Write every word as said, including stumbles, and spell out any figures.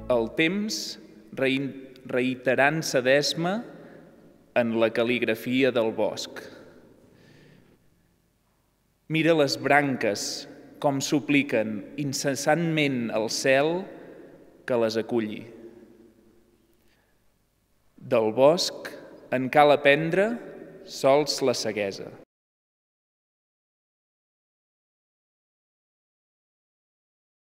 el temps reiterant-se d'esma en la cal·ligrafia del bosc. Mira les branques com supliquen incessantment al cel que les aculli. Del bosc en cal aprendre sols la ceguesa.